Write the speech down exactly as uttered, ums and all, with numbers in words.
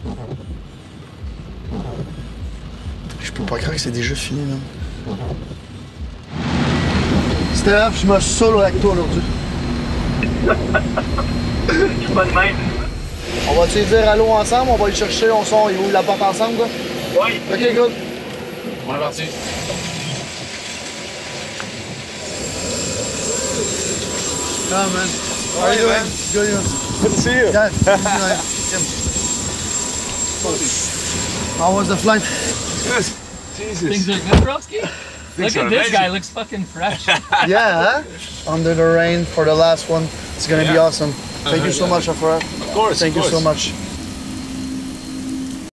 Je peux pas croire que c'est déjà fini, man. Steph, je me saoule avec toi aujourd'hui. Je suis pas de même. On va-tu dire allô ensemble? On va aller chercher, on sort, ils ouvrent la porte ensemble, quoi? Oui. Ok, good. On est parti. Come, man. How are you doing? Good, you? Good to see you. Yeah, how was the flight? Good. Jesus. Things are good, broski? Look are at this amazing. guy, looks fucking fresh. Yeah, huh? Under the rain for the last one. It's gonna be Yeah. awesome. Thank you so much, Afra. Of course. Thank of you course. so much.